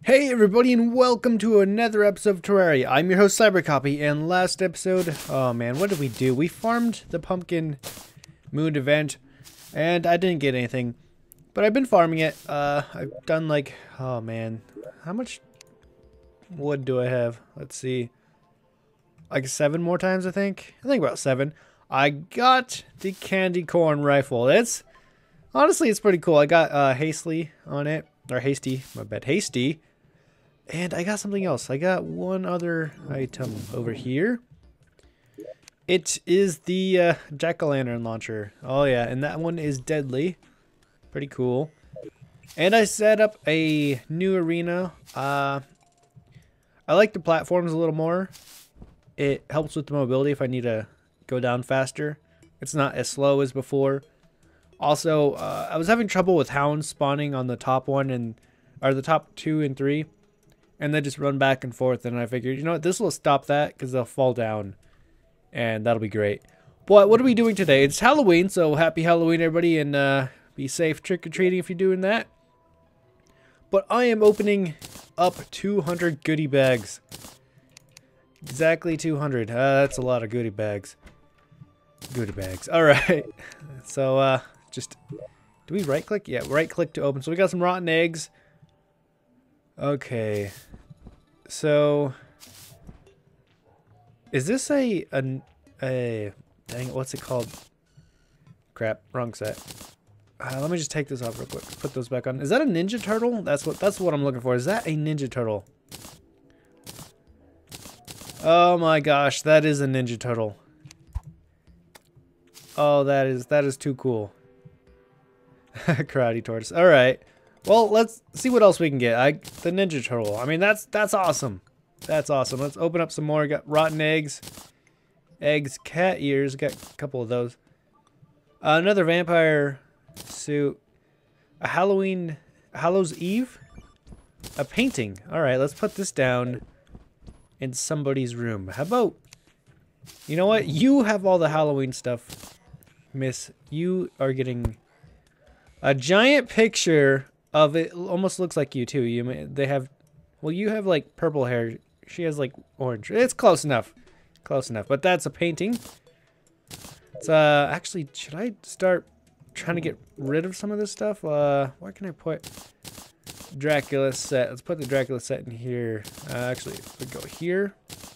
Hey everybody, and welcome to another episode of Terraria. I'm your host Cybercopy, and last episode, oh man, what did we do? We farmed the pumpkin moon event, and I didn't get anything, but I've been farming it. I've done like, oh man, how much wood do I have? Let's see, like 7 more times, I think about 7. I got the candy corn rifle. Honestly, it's pretty cool. I got hastily on it, or hasty, my bad, hasty. And I got something else. I got one other item over here. It is the jack-o'-lantern launcher. Oh yeah, and that one is deadly. Pretty cool. And I set up a new arena. I like the platforms a little more. It helps with the mobility if I need to go down faster. It's not as slow as before. Also, I was having trouble with hounds spawning on the top one or the top 2 and 3. And they just run back and forth, and I figured, you know what, this will stop that because they'll fall down, and that'll be great. But what are we doing today? It's Halloween, so happy Halloween, everybody, and be safe trick-or-treating if you're doing that. But I am opening up 200 goodie bags. Exactly 200. That's a lot of goodie bags. Goodie bags. All right. So just do we right-click? Yeah, right-click to open. So we got some rotten eggs. Okay, so is this a dang it, what's it called? Crap, wrong set. Let me just take this off real quick. Put those back on. Is that a Ninja Turtle? That's what I'm looking for. Is that a Ninja Turtle? Oh my gosh, that is a Ninja Turtle. Oh, that is too cool. Karate tortoise. All right. Well, let's see what else we can get. The Ninja Turtle. I mean, that's awesome. That's awesome. Let's open up some more. Got rotten eggs. Eggs, cat ears. Got a couple of those. Another vampire suit. A Hallows Eve. A painting. All right, let's put this down in somebody's room. How about, you know what? You have all the Halloween stuff, miss. You are getting a giant picture of it. Almost looks like you too. You have like purple hair. She has like orange. It's close enough. Close enough. But that's a painting. It's actually, should I start trying to get rid of some of this stuff? Where can I put Dracula set? Let's put the Dracula set in here. Actually, we go here.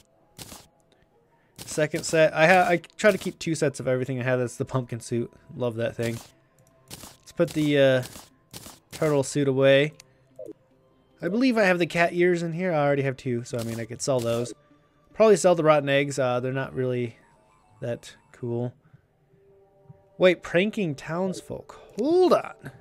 Second set. I try to keep 2 sets of everything I have. That's the pumpkin suit. Love that thing. Let's put the turtle suit away. I believe I have the cat ears in here. I already have 2, so I mean I could sell those. Probably sell the rotten eggs. They're not really that cool. Wait, pranking townsfolk. Hold on.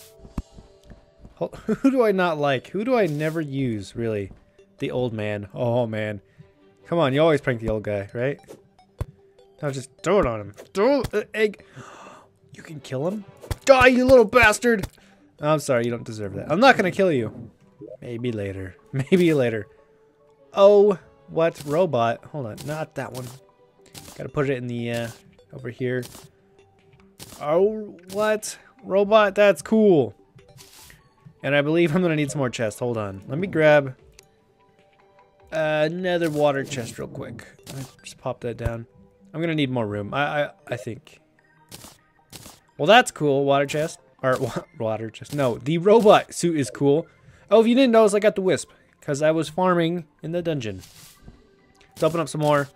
Who do I not like? Who do I never use, really? The old man. Oh man. Come on, you always prank the old guy, right? Now just throw it on him. Throw the egg. You can kill him? Die, you little bastard! I'm sorry, you don't deserve that. I'm not gonna kill you. Maybe later. Maybe later. Oh, what? Robot. Hold on, not that one. Gotta put it in the, over here. Oh, what? Robot, that's cool. And I believe I'm gonna need some more chests. Hold on. Let me grab another water chest real quick. Let me just pop that down. I'm gonna need more room. I think. Well, that's cool. Water chest. Or water chest. No, the robot suit is cool. Oh, if you didn't notice, I got the wisp. Because I was farming in the dungeon. Let's open up some more.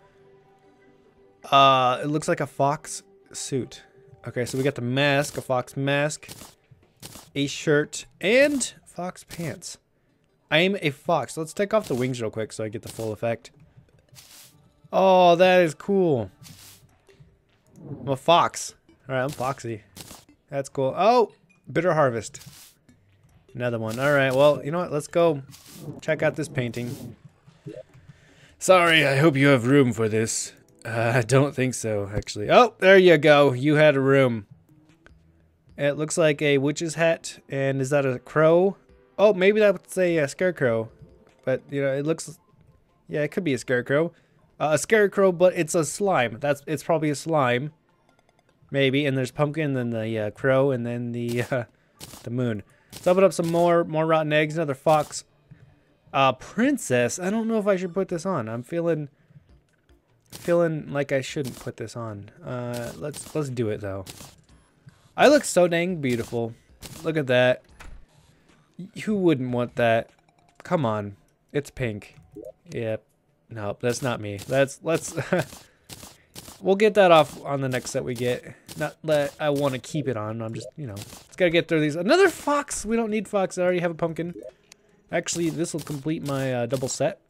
It looks like a fox suit. Okay, so we got the mask. A fox mask. A shirt. And fox pants. I am a fox. Let's take off the wings real quick so I get the full effect. Oh, that is cool. I'm a fox. Alright, I'm foxy. That's cool. Oh, bitter harvest. Another one. All right. Well, you know what? Let's go check out this painting. Sorry. I hope you have room for this. I don't think so, actually. Oh, there you go. You had a room. It looks like a witch's hat. And is that a crow? Oh, maybe that's a scarecrow. But, you know, it looks... Yeah, it could be a scarecrow. A scarecrow, but it's a slime. It's probably a slime. Maybe, and there's pumpkin, and then the crow, and then the moon. Let's open up some more rotten eggs. Another fox Princess. I don't know if I should put this on. I'm feeling like I shouldn't put this on. Let's do it though. I look so dang beautiful. Look at that. Who wouldn't want that? Come on. It's pink. Yep. Nope, that's not me. Let's we'll get that off on the next set we get. Not that I want to keep it on. I'm just, you know, it's gotta get through these. Another fox. We don't need fox. I already have a pumpkin. Actually, this will complete my double set.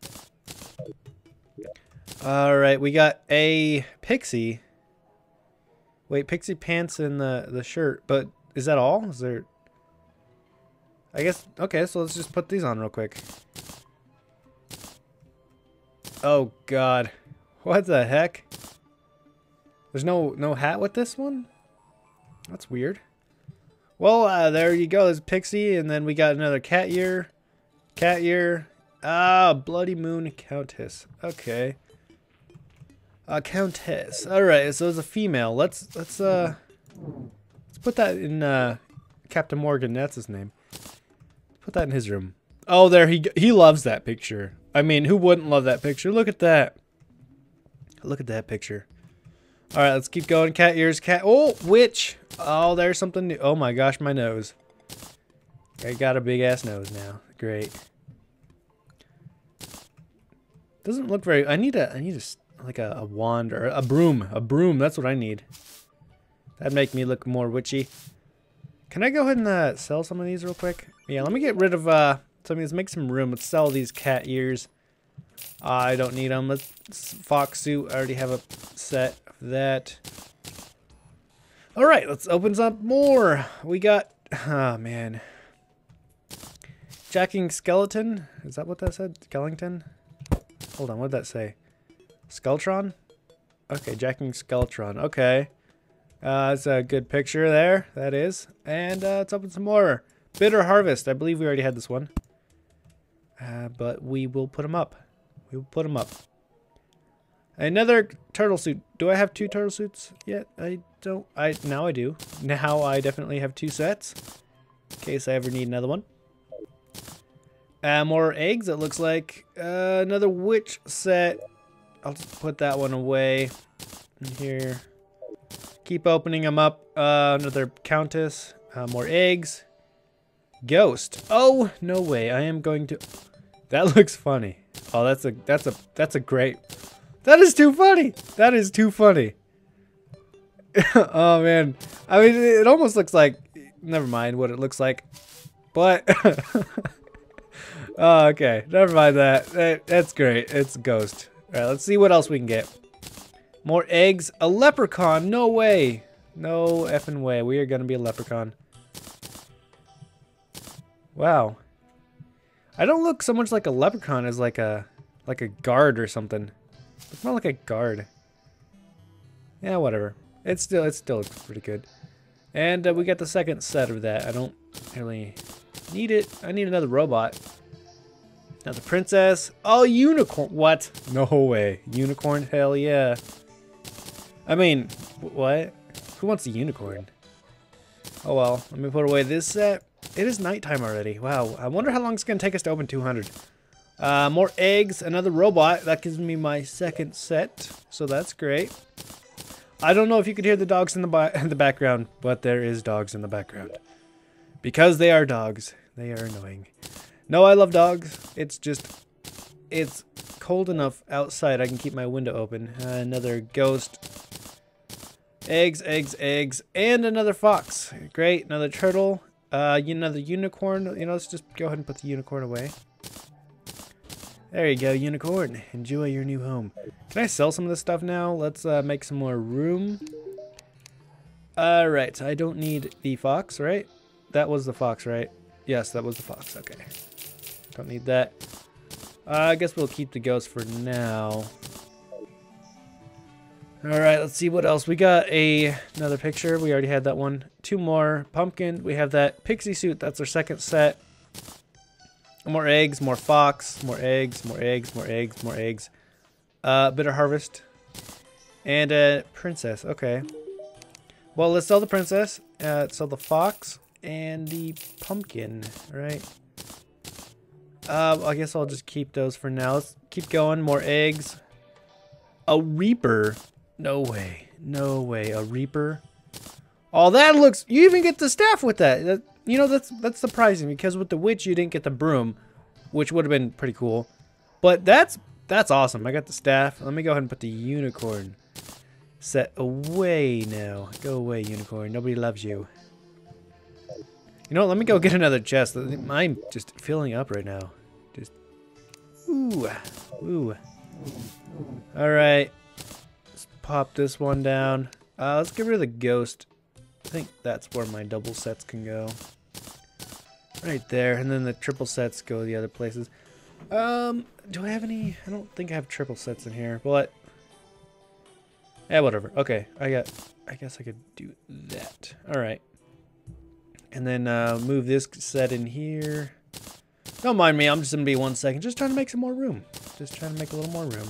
All right, we got a pixie. Wait, pixie pants and the shirt. But is that all? Is there? I guess. Okay, so let's just put these on real quick. Oh God, what the heck? There's no hat with this one? That's weird. Well, there you go. There's Pixie, and then we got another cat ear. Cat ear. Ah, Bloody Moon Countess. Okay. Countess. All right, so it's a female. Let's put that in Captain Morgan. That's his name. Put that in his room. Oh, there he loves that picture. I mean, who wouldn't love that picture? Look at that. Look at that picture. All right, let's keep going. Cat ears, cat. Oh, witch. Oh, there's something new. Oh my gosh, my nose. I got a big ass nose now. Great. Doesn't look very. I need like a wand or a broom. A broom. That's what I need. That'd make me look more witchy. Can I go ahead and sell some of these real quick? Yeah, let me get rid of some of these. Make some room. Let's sell these cat ears. I don't need them. Let's fox suit. I already have a set of that. All right, let's open up more. We got, oh man, jacking skeleton. Is that what that said? Skellington? Hold on, what did that say? Skeletron? Okay, jacking skeletron. Okay, that's a good picture there. That is, and let's open some more. Bitter harvest. I believe we already had this one, but we will put them up. We will put them up. Another turtle suit. Do I have 2 turtle suits yet? I don't. Now I do. Now I definitely have 2 sets. In case I ever need another one. More eggs, it looks like. Another witch set. I'll just put that one away. In here. Keep opening them up. Another countess. More eggs. Ghost. Oh, no way. I am going to... That looks funny. Oh, that's a great... That is too funny. That is too funny. Oh man. I mean, it almost looks like, never mind what it looks like. But oh, okay. Never mind that. That's great. It's a ghost. All right, let's see what else we can get. More eggs. A leprechaun. No way. No effing way. We are going to be a leprechaun. Wow. I don't look so much like a leprechaun as like a guard or something. It's more like a guard. Yeah, whatever. It still looks pretty good. And we got the second set of that. I don't really need it. I need another robot. Now the princess. Oh, unicorn. What? No way. Unicorn? Hell yeah. I mean, what? Who wants a unicorn? Oh well. Let me put away this set. It is nighttime already. Wow. I wonder how long it's going to take us to open 200. More eggs, another robot. That gives me my second set, so that's great. I don't know if you could hear the dogs in the background, but there is dogs in the background. Because they are dogs. They are annoying. No, I love dogs. It's just, it's cold enough outside I can keep my window open. Another ghost. Eggs, eggs, eggs, and another fox. Great, another turtle. Another unicorn. You know, let's just go ahead and put the unicorn away. There you go, unicorn. Enjoy your new home. Can I sell some of this stuff now? Let's make some more room. Alright, so I don't need the fox, right? That was the fox, right? Yes, that was the fox. Okay. Don't need that. I guess we'll keep the ghost for now. Alright, let's see what else. We got another picture. We already had that one. 2 more. Pumpkin. We have that pixie suit. That's our second set. More eggs, more fox, more eggs, more eggs, more eggs, more eggs. Bitter harvest. And a princess. Okay. Well, let's sell the princess. Sell the fox and the pumpkin. Right. I guess I'll just keep those for now. Let's keep going. More eggs. A Reaper? No way. No way. A Reaper? Oh, that looks... You even get the staff with that. You know, that's surprising because with the witch you didn't get the broom, which would have been pretty cool. But that's awesome. I got the staff. Let me go ahead and put the unicorn set away now. Go away, unicorn. Nobody loves you. You know what? Let me go get another chest. I'm just filling up right now. Just... Ooh. Ooh. Alright. Let's pop this one down. Let's get rid of the ghost. I think that's where my double sets can go. Right there. And then the triple sets go the other places. Do I have any? I don't think I have triple sets in here. But yeah, whatever. Okay. I guess I could do that. Alright. And then move this set in here. Don't mind me. I'm just going to be 1 second. Just trying to make some more room. Just trying to make a little more room.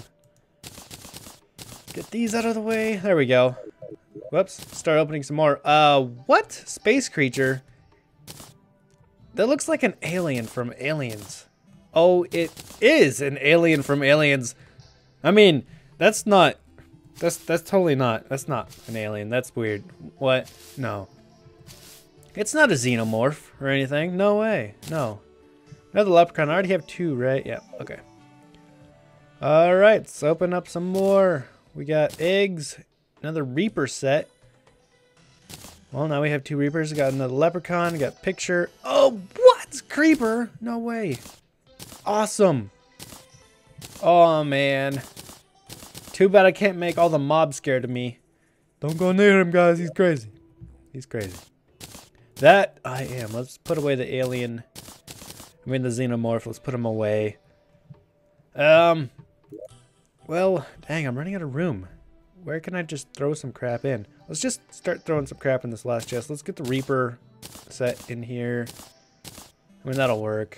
Get these out of the way. There we go. Whoops. Start opening some more. What? Space creature? That looks like an alien from Aliens. Oh, it is an alien from Aliens. I mean, that's not... That's totally not. That's not an alien. That's weird. What? No. It's not a xenomorph or anything. No way. No. Another leprechaun. I already have 2, right? Yeah. Okay. Alright. Let's open up some more. We got eggs. Another Reaper set. Well, now we have 2 Reapers. We got another leprechaun. We got picture. Oh, what? Creeper? No way. Awesome. Oh, man. Too bad I can't make all the mobs scared of me. Don't go near him, guys. He's crazy. He's crazy. That I am. Let's put away the alien. I mean the xenomorph. Let's put him away. Well, dang, I'm running out of room. Where can I just throw some crap in? Let's just start throwing some crap in this last chest. Let's get the Reaper set in here. I mean, that'll work.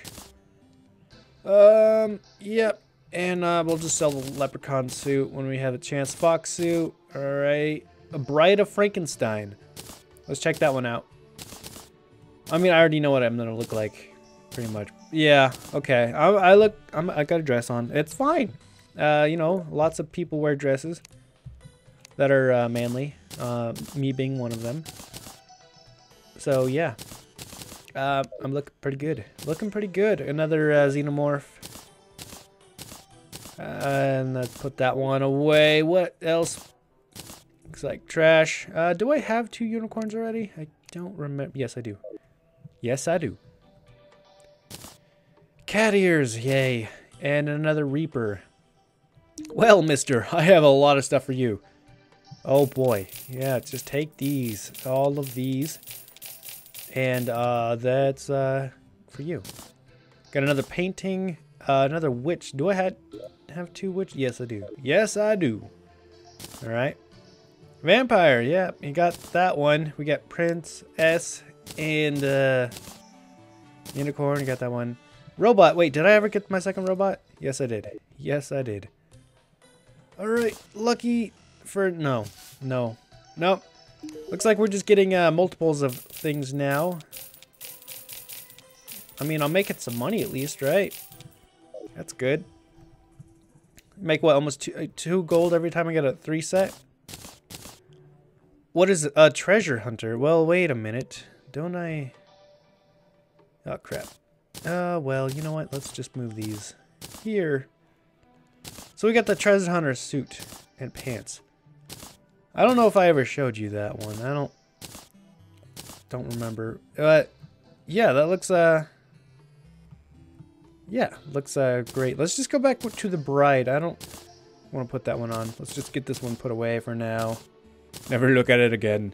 Yep. And we'll just sell the leprechaun suit when we have a chance. Fox suit. Alright. A Bride of Frankenstein. Let's check that one out. I mean, I already know what I'm gonna look like, pretty much. Yeah, okay. I got a dress on. It's fine. You know, lots of people wear dresses that are manly. Me being one of them. So yeah, I'm looking pretty good. Looking pretty good. Another xenomorph. And let's put that one away. What else? Looks like trash. Do I have 2 unicorns already? I don't remember. Yes, I do. Yes, I do. Cat ears, yay. And another Reaper. Well, mister, I have a lot of stuff for you. Oh, boy. Yeah, just take these. All of these. And that's for you. Got another painting. Another witch. Do I have 2 witches? Yes, I do. Yes, I do. Alright. Vampire, yeah, you got that one. We got Prince S and Unicorn, you got that one. Robot, wait, did I ever get my second robot? Yes, I did. Yes, I did. Alright, lucky for... No. Nope. Looks like we're just getting multiples of things now. I mean, I'll make it some money at least, right? That's good. Make what, almost 2 gold every time I get a 3 set? What is it? A treasure hunter? Well, wait a minute. Don't I... Oh, crap. Well, you know what? Let's just move these here. So we got the treasure hunter suit and pants. I don't know if I ever showed you that one. I don't remember. Yeah, that looks, yeah, looks great. Let's just go back to the bride. I don't want to put that one on. Let's just get this one put away for now. Never look at it again.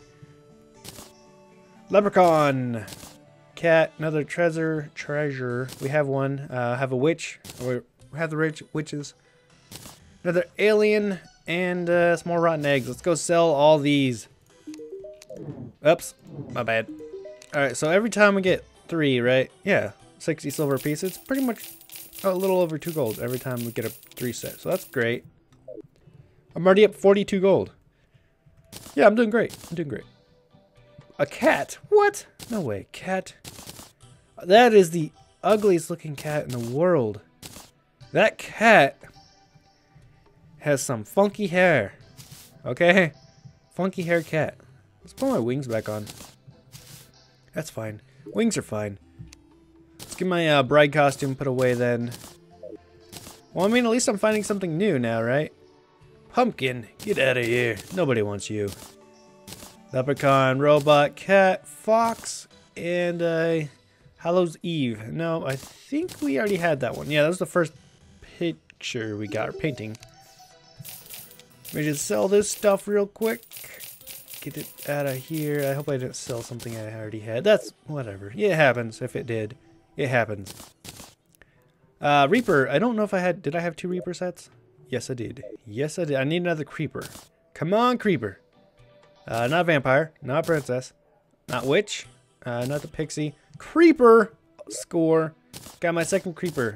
Leprechaun. Cat. Another treasure. We have one. Have a witch. We have the witches. Another alien. And some more rotten eggs. Let's go sell all these. Oops. My bad. Alright, so every time we get 3, right? Yeah. 60 silver pieces. It's pretty much a little over 2 gold every time we get a 3 set. So that's great. I'm already up 42 gold. Yeah, I'm doing great. I'm doing great. A cat? What? No way. Cat. That is the ugliest looking cat in the world. That cat has some funky hair. Okay? Funky hair cat. Let's put my wings back on. That's fine. Wings are fine. Let's get my bride costume put away then. Well, I mean, at least I'm finding something new now, right? Pumpkin, get out of here. Nobody wants you. Leprechaun, robot, cat, fox, and Hallows Eve. No, I think we already had that one. Yeah, that was the first picture we got, or painting. Let me just sell this stuff real quick. Get it out of here. I hope I didn't sell something I already had. That's whatever. It happens if it did. It happens. Reaper. I don't know if I had... Did I have 2 Reaper sets? Yes, I did. Yes, I did. I need another Creeper. Come on, Creeper. Not Vampire. Not Princess. Not Witch. Not the Pixie. Creeper! Score. Got my second Creeper.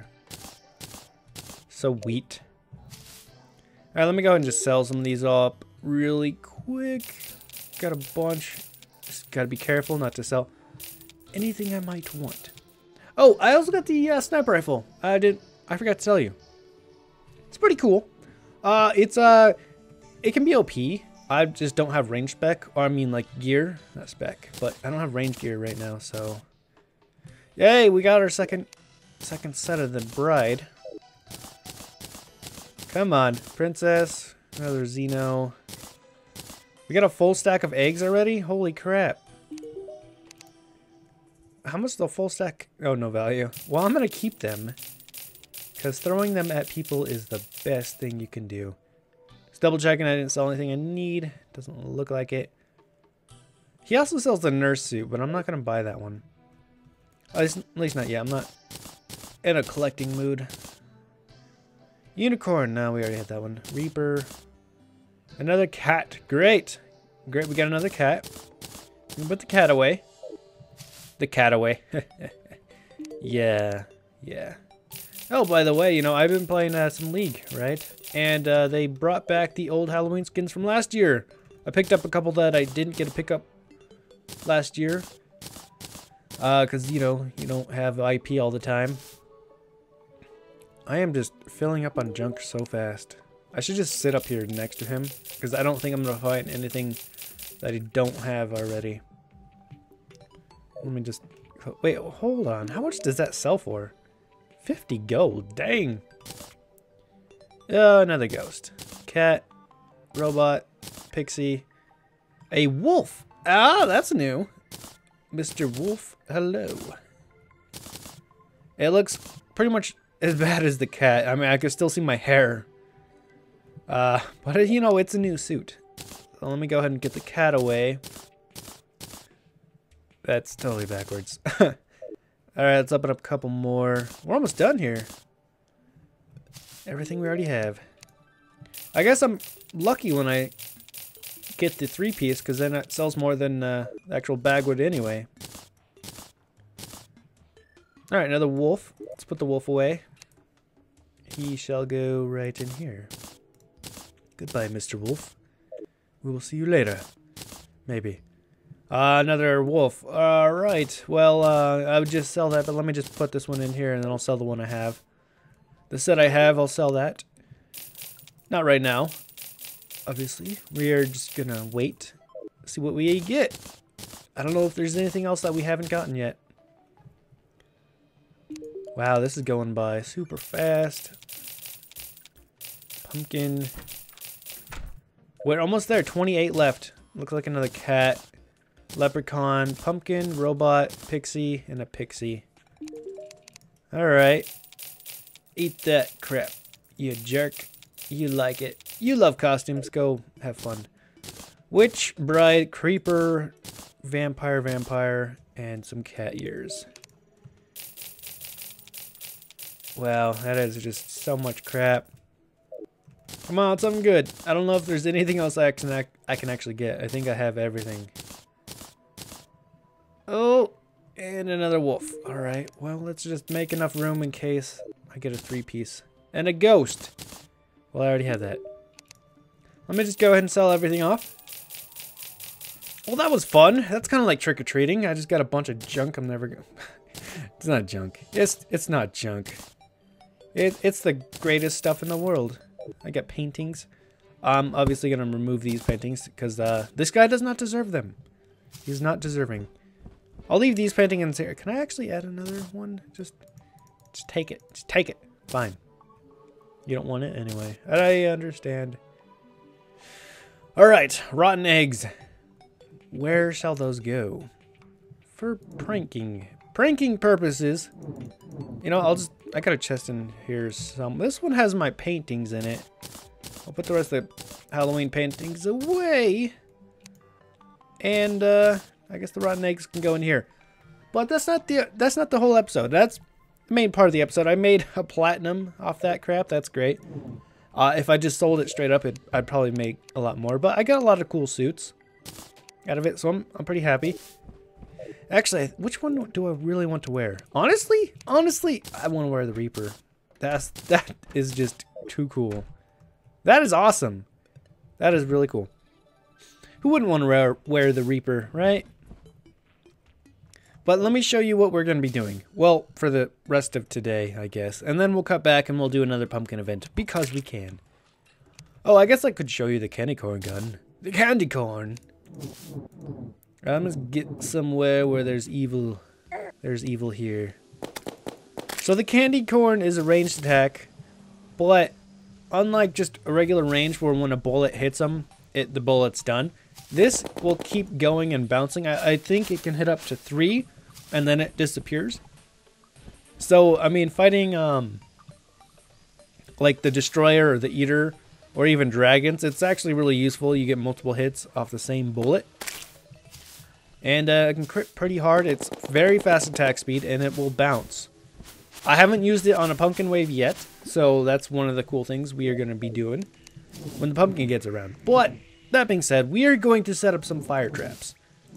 Sweet. Alright, let me go ahead and just sell some of these up really quick. Got a bunch. Just gotta be careful not to sell anything I might want. Oh, I also got the sniper rifle. I forgot to tell you. It's pretty cool. It can be OP. I just don't have range spec, or I mean like gear, not spec, but I don't have range gear right now, so. Yay, we got our second set of the bride. Come on, princess, another Xeno. We got a full stack of eggs already? Holy crap. How much is the full stack? Oh, no value. Well, I'm going to keep them. Because throwing them at people is the best thing you can do. Just double checking I didn't sell anything I need. Doesn't look like it. He also sells the nurse suit, but I'm not going to buy that one. At least not yet. I'm not in a collecting mood. Unicorn. No, we already had that one. Reaper. Another cat. Great. Great, we got another cat. We can put the cat away. The cat away. Yeah. Yeah. Oh, by the way, you know, I've been playing some League, right? And they brought back the old Halloween skins from last year. I picked up a couple that I didn't get to pick up last year. Because, you know, you don't have IP all the time. I am just filling up on junk so fast. I should just sit up here next to him. Because I don't think I'm going to find anything that I don't have already. Let me just... Wait, hold on. How much does that sell for? 50 gold. Dang. Another ghost. Cat. Robot. Pixie. A wolf. Ah, that's new. Mr. Wolf. Hello. It looks pretty much as bad as the cat. I mean, I can still see my hair. But, you know, it's a new suit. So let me go ahead and get the cat away. That's totally backwards. Alright, let's open up a couple more. We're almost done here. Everything we already have. I guess I'm lucky when I get the 3-piece, because then it sells more than the actual bag would anyway. Alright, another wolf. Let's put the wolf away. He shall go right in here. Goodbye, Mr. Wolf. We will see you later. Maybe. Another wolf. Alright. Well, I would just sell that, but let me just put this one in here and then I'll sell the one I have. The set I have, I'll sell that. Not right now. Obviously. We are just gonna wait. See what we get. I don't know if there's anything else that we haven't gotten yet. Wow, this is going by super fast. Pumpkin. We're almost there. 28 left. Looks like another cat. Leprechaun, pumpkin, robot, pixie, and a pixie. Alright. Eat that crap, you jerk. You like it. You love costumes. Go have fun. Witch, bride, creeper, vampire, and some cat ears. Wow, that is just so much crap. Come on, something good. I don't know if there's anything else I can actually get. I think I have everything. Oh, and another wolf. Alright, well, let's just make enough room in case I get a 3-piece. And a ghost. Well, I already have that. Let me just go ahead and sell everything off. Well, that was fun. That's kind of like trick-or-treating. I just got a bunch of junk I'm never going to... It's not junk. It's not junk. It's the greatest stuff in the world. I got paintings. I'm obviously gonna remove these paintings because this guy does not deserve them. He's not deserving. I'll leave these paintings here. Can I actually add another one? Just take it. Just take it. Fine. You don't want it anyway. I understand. Alright, rotten eggs. Where shall those go? For pranking purposes. You know, I got a chest in here. This one has my paintings in it. I'll put the rest of the Halloween paintings away. And I guess the rotten eggs can go in here. But that's not the whole episode. That's the main part of the episode. I made a platinum off that crap. That's great. If I just sold it straight up, I'd probably make a lot more. But I got a lot of cool suits out of it, so I'm pretty happy. Actually, which one do I really want to wear? Honestly, I want to wear the Reaper. That is just too cool. That is awesome. That is really cool. Who wouldn't want to wear the Reaper, right? But let me show you what we're going to be doing. Well, for the rest of today, I guess. And then we'll cut back and we'll do another pumpkin event. Because we can. Oh, I guess I could show you the candy corn gun. The candy corn. I'm going to get somewhere where there's evil. There's evil here. So the candy corn is a ranged attack. But unlike just a regular range where when a bullet hits them, the bullet's done. This will keep going and bouncing. I think it can hit up to 3. And then it disappears. So, I mean, fighting, like the Destroyer or the Eater, or even dragons, it's actually really useful. You get multiple hits off the same bullet. And it can crit pretty hard. It's very fast attack speed, and it will bounce. I haven't used it on a pumpkin wave yet, so that's one of the cool things we are going to be doing when the pumpkin gets around. But, that being said, we are going to set up some fire traps.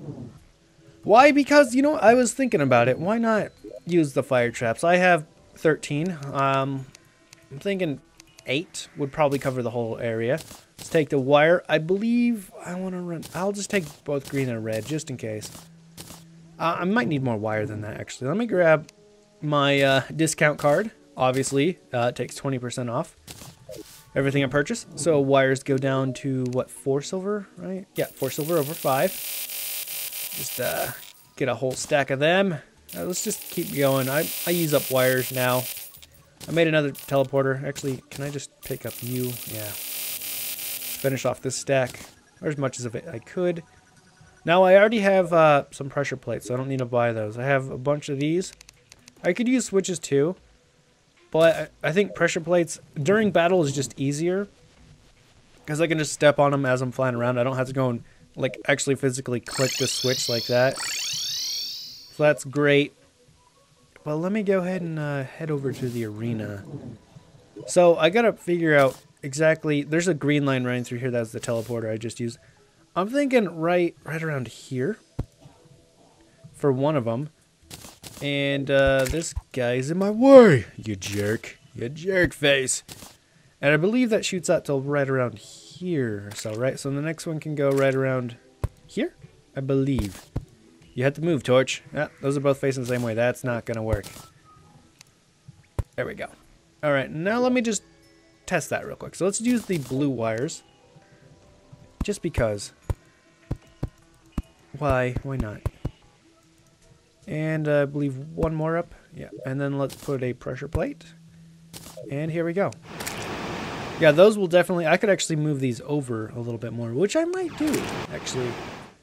Why? Because, you know, I was thinking about it. Why not use the fire traps? I have 13. I'm thinking 8 would probably cover the whole area. Let's take the wire. I believe I want to run. I'll just take both green and red just in case. I might need more wire than that, actually. Let me grab my discount card. Obviously, it takes 20% off everything I purchase. So wires go down to, what, 4 silver, right? Yeah, 4 silver over 5. Just get a whole stack of them. Let's just keep going. I use up wires now. I made another teleporter. Actually, can I just pick up you? Yeah. Finish off this stack. Or as much of it I could. Now, I already have some pressure plates, so I don't need to buy those. I have a bunch of these. I could use switches too. But I think pressure plates during battle is just easier. Because I can just step on them as I'm flying around. I don't have to go and like actually physically click the switch like that. So that's great. Well, let me go ahead and head over to the arena. So I gotta figure out exactly. There's a green line running through here. That's the teleporter I just used. I'm thinking right around here for one of them. And this guy's in my way. You jerk. You jerk face. And I believe that shoots out till right around here or so, right? So the next one can go right around here, I believe. You have to move, Torch. Yeah, those are both facing the same way. That's not going to work. There we go. All right, now let me just test that real quick. So let's use the blue wires. Just because. Why? Why not? And I believe one more up. Yeah, and then let's put a pressure plate. And here we go. Yeah, those will definitely... I could actually move these over a little bit more, which I might do, actually.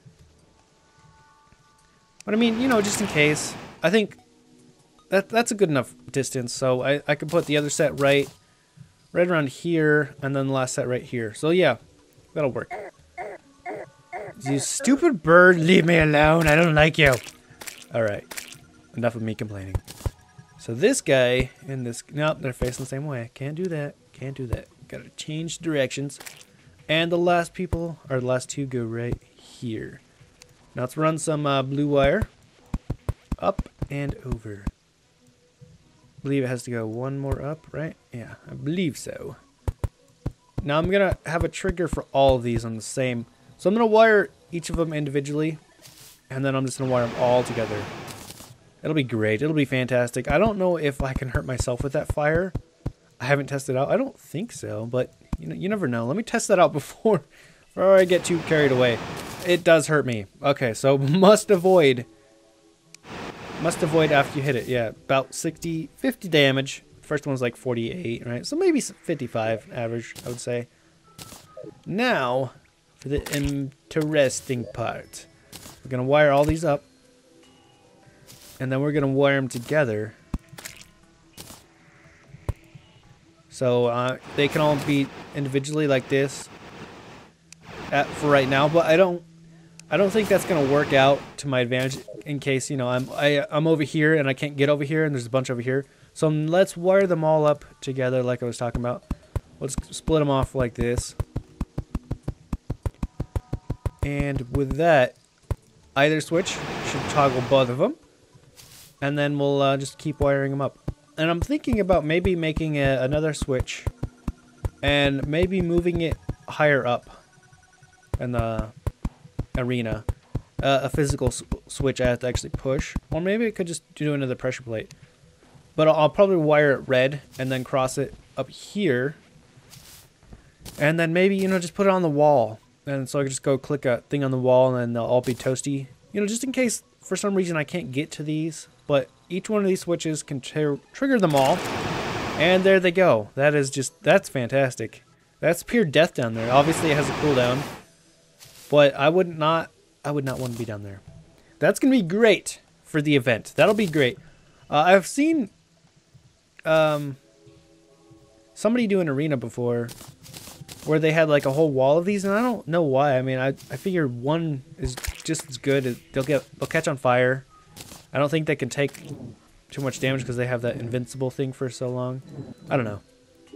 But I mean, you know, just in case. I think that's a good enough distance. So I could put the other set right around here, and then the last set right here. So yeah, that'll work. You stupid bird, leave me alone. I don't like you. Alright, enough of me complaining. So this guy and this... Nope, they're facing the same way. Can't do that. Can't do that. Gotta change directions. And the last people, or the last two, go right here. Now let's run some blue wire. Up and over. I believe it has to go one more up, right? Yeah, I believe so. Now I'm gonna have a trigger for all of these on the same... So I'm gonna wire each of them individually. And then I'm just gonna wire them all together. It'll be great. It'll be fantastic. I don't know if I can hurt myself with that fire. I haven't tested out. I don't think so, but you know, you never know. Let me test that out before I get too carried away. It does hurt me. Okay, so must avoid. Must avoid after you hit it. Yeah, about 50 damage. First one's like 48, right? So maybe 55 average, I would say. Now, for the interesting part. We're going to wire all these up. And then we're going to wire them together. So they can all be individually like this for right now. But I don't think that's going to work out to my advantage in case, you know, I'm over here and I can't get over here and there's a bunch over here. So let's wire them all up together like I was talking about. Let's split them off like this. And with that, either switch should toggle both of them. And then we'll just keep wiring them up. And I'm thinking about maybe making another switch and maybe moving it higher up in the arena. A physical switch I have to actually push. Or maybe I could just do another pressure plate. But I'll probably wire it red and then cross it up here. And then maybe, you know, just put it on the wall. And so I can just go click a thing on the wall and then they'll all be toasty. You know, just in case for some reason I can't get to these. But each one of these switches can trigger them all. And there they go. That's fantastic. That's pure death down there. Obviously it has a cooldown. But I would not want to be down there. That's going to be great for the event. That'll be great. I've seen somebody do an arena before where they had like a whole wall of these, and I don't know why. I mean, I figure one is just as good. They'll catch on fire. I don't think they can take too much damage because they have that invincible thing for so long. I don't know.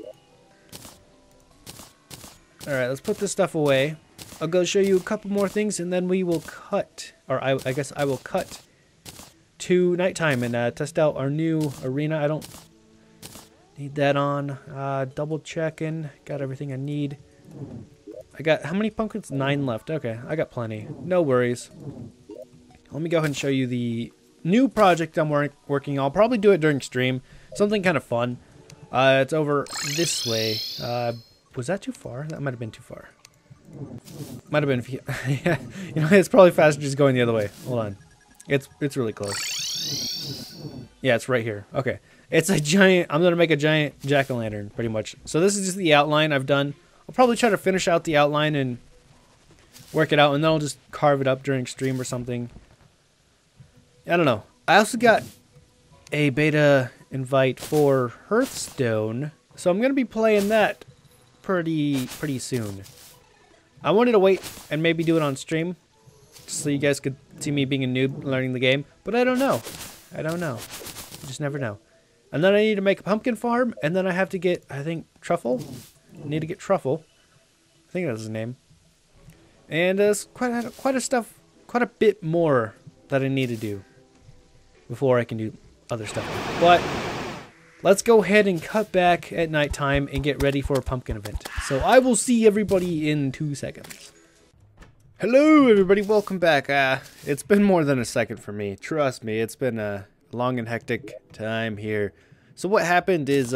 All right, let's put this stuff away. I'll go show you a couple more things, and then we will cut, or I guess I will cut to nighttime and test out our new arena. I don't need that on. Double checking. Got everything I need. I got, how many pumpkins? 9 left. Okay, I got plenty. No worries. Let me go ahead and show you the new project I'm working on. I'll probably do it during stream. Something kind of fun. It's over this way. Was that too far? That might have been too far. Might have been. Yeah, you know, it's probably faster just going the other way. Hold on. It's really close. Yeah, it's right here. Okay. It's a giant, I'm going to make a giant jack-o'-lantern, pretty much. So this is just the outline I've done. I'll probably try to finish out the outline and work it out, and then I'll just carve it up during stream or something. I don't know. I also got a beta invite for Hearthstone, so I'm going to be playing that pretty soon. I wanted to wait and maybe do it on stream, so you guys could see me being a noob learning the game, but I don't know. I don't know. You just never know. And then I need to make a pumpkin farm, and then I have to get, I think, Truffle. I need to get Truffle. I think that's his name. And there's quite a bit more that I need to do before I can do other stuff. But let's go ahead and cut back at nighttime and get ready for a pumpkin event. So I will see everybody in 2 seconds. Hello, everybody. Welcome back. It's been more than a second for me. Trust me, it's been a long and hectic time here. So what happened is,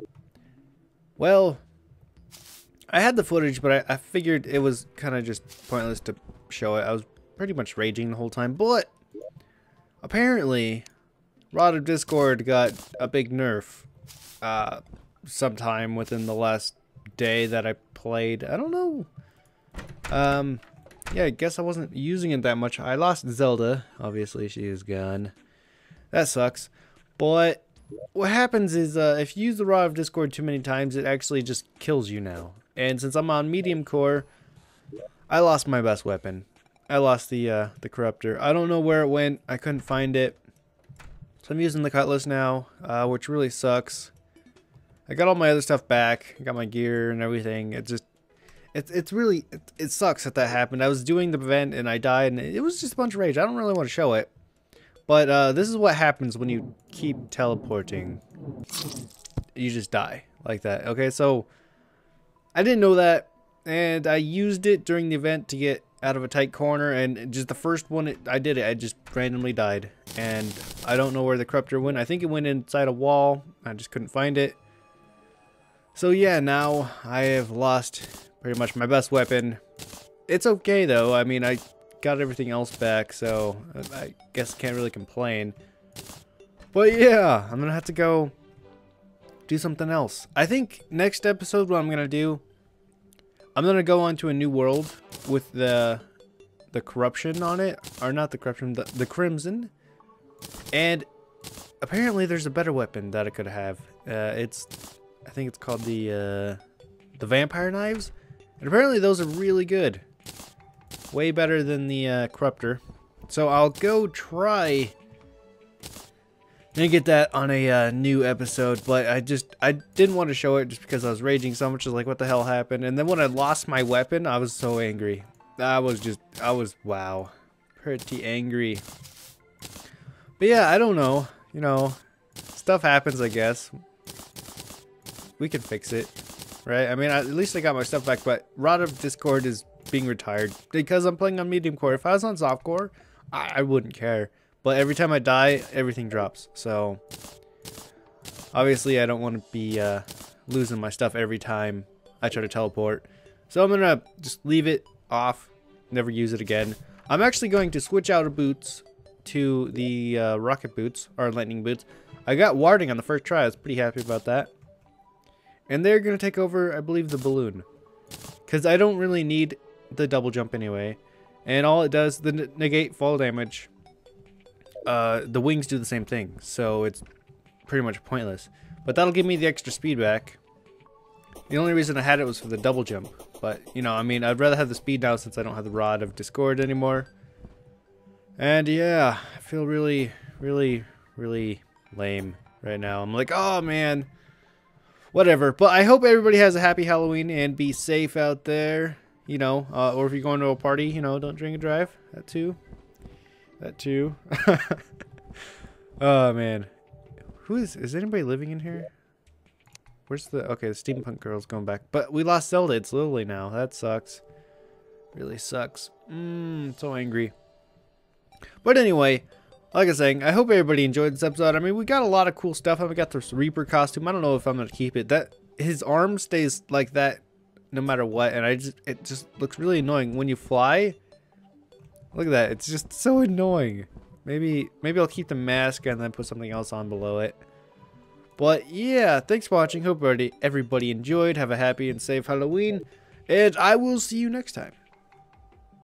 well, I had the footage, but I figured it was kind of just pointless to show it. I was pretty much raging the whole time, but apparently Rod of Discord got a big nerf sometime within the last day that I played. I don't know. Yeah, I guess I wasn't using it that much. I lost Zelda. Obviously, she is gone. That sucks. But what happens is if you use the Rod of Discord too many times, it actually just kills you now. And since I'm on medium core, I lost my best weapon. I lost the Corruptor. I don't know where it went. I couldn't find it. So I'm using the Cutlass now, which really sucks. I got all my other stuff back. I got my gear and everything. It sucks that happened. I was doing the event and I died, and it was just a bunch of rage. I don't really want to show it. But this is what happens when you keep teleporting. You just die like that. Okay, so I didn't know that, and I used it during the event to get out of a tight corner, and just the first one I did it, I just randomly died. And I don't know where the corruptor went. I think it went inside a wall. I just couldn't find it. So yeah, now I have lost pretty much my best weapon. It's okay though. I mean, I got everything else back, so I guess can't really complain. But yeah, I'm gonna have to go do something else. I think next episode what I'm gonna do, I'm gonna go onto a new world with the corruption on it, or not the corruption, the crimson. And apparently there's a better weapon that I could have. I think it's called the vampire knives, and apparently those are really good, way better than the corruptor. So I'll go try and get that on a new episode, but I didn't want to show it just because I was raging so much. I was like, what the hell happened? And then when I lost my weapon, I was so angry. I was wow, pretty angry. But yeah, I don't know, you know, stuff happens, I guess. We can fix it, right? I mean, at least I got my stuff back, but Rod of Discord is being retired because I'm playing on medium core. If I was on soft core, I wouldn't care. But every time I die, everything drops. So obviously I don't want to be losing my stuff every time I try to teleport. So I'm gonna just leave it off, never use it again. I'm actually going to switch out of boots to the rocket boots, or lightning boots. I got warding on the first try. I was pretty happy about that. And they're gonna take over, I believe, the balloon, because I don't really need the double jump anyway. And all it does, the negate fall damage. The wings do the same thing, so it's pretty much pointless. But that'll give me the extra speed back. The only reason I had it was for the double jump. But, you know, I mean, I'd rather have the speed now since I don't have the Rod of Discord anymore. And yeah, I feel really, really, really lame right now. I'm like, oh man, whatever. But I hope everybody has a happy Halloween and be safe out there. You know, or if you're going to a party, you know, don't drink and drive. That too. That too. Oh man, is anybody living in here? Where's the okay? The steampunk girl's going back, but we lost Zelda. It's Lily now. That sucks. Really sucks. So angry. But anyway, like I was saying, I hope everybody enjoyed this episode. I mean, we got a lot of cool stuff. I got this Reaper costume. I don't know if I'm gonna keep it. That his arm stays like that no matter what, and it just looks really annoying when you fly. Look at that. It's just so annoying. Maybe I'll keep the mask and then put something else on below it. But yeah, thanks for watching. Hope everybody enjoyed. Have a happy and safe Halloween, and I will see you next time.